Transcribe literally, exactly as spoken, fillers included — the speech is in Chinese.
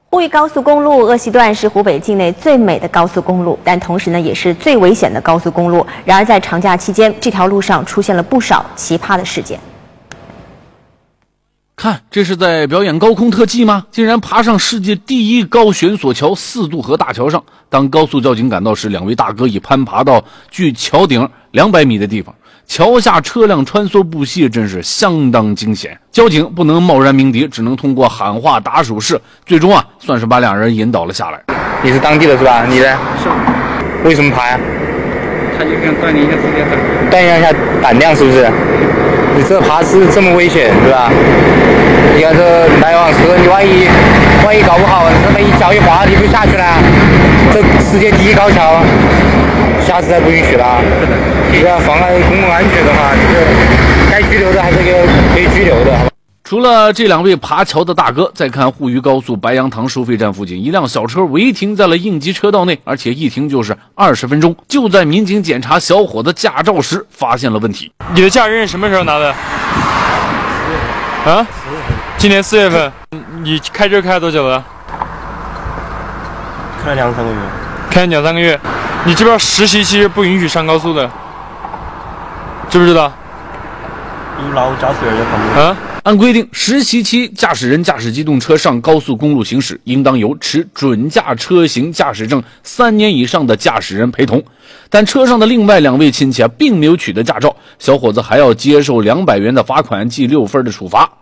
沪渝高速公路鄂西段是湖北境内最美的高速公路，但同时呢也是最危险的高速公路。然而在长假期间，这条路上出现了不少奇葩的事件。 看，这是在表演高空特技吗？竟然爬上世界第一高悬索桥四渡河大桥上。当高速交警赶到时，两位大哥已攀爬到距桥顶两百米的地方。桥下车辆穿梭不息，真是相当惊险。交警不能贸然鸣笛，只能通过喊话打手势，最终啊，算是把两人引导了下来。 你是当地的是吧？你呢？ 是。 为什么爬呀？ 他就想锻炼一下自己的胆， 锻炼一下胆量，是不是？你这爬是这么危险，是吧？你看这来往车，你万一万一搞不好，这么一脚一滑，你就下去了。这世界第一高桥，下次再不允许了。你要妨碍公共安全的话，你这该拘留的还是给可以拘留的。 除了这两位爬桥的大哥，再看沪渝高速白杨塘收费站附近，一辆小车违停在了应急车道内，而且一停就是二十分钟。就在民警检查小伙子驾照时，发现了问题。 你的驾照什么时候拿的？啊？今年四月份。你开车开了多久了？ 开了两三个月。 开了两三个月。你知不知道实习期是不允许上高速的？知不知道？ 有劳务驾驶员在旁边。 啊？ 按规定，实习期驾驶人驾驶机动车上高速公路行驶，应当由持准驾车型驾驶证三年以上的驾驶人陪同。但车上的另外两位亲戚啊，并没有取得驾照，小伙子还要接受两百元的罚款，记六分的处罚。